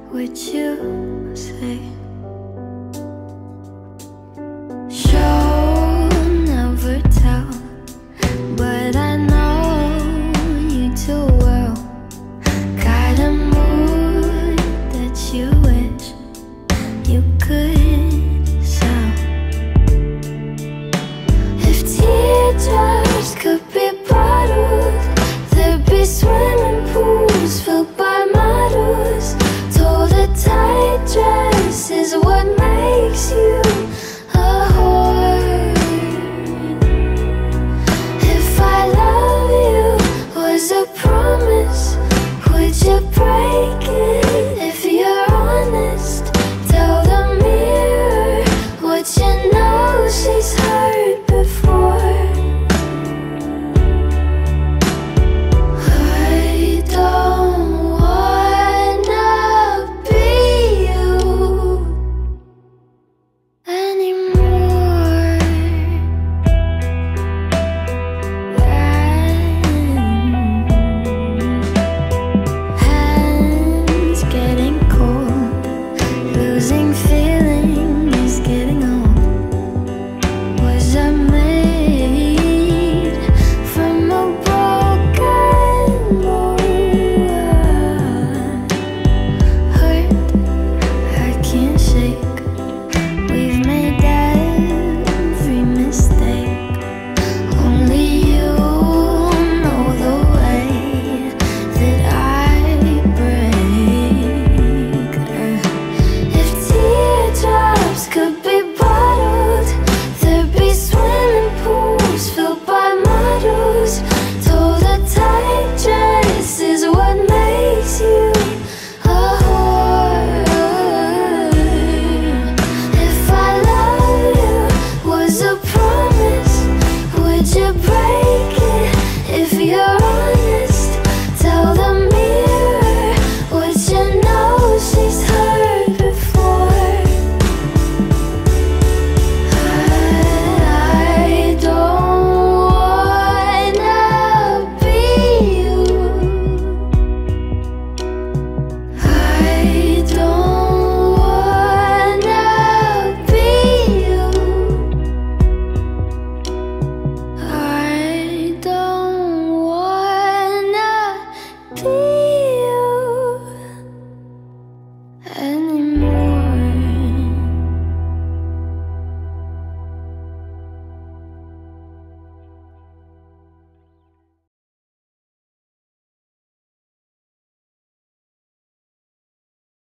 would you say? Show, never tell, but I know you too well. Got a mood that you wish you could sell. If teardrops could be bottled, there'd be swimming pools filled by models. Told a tight dress is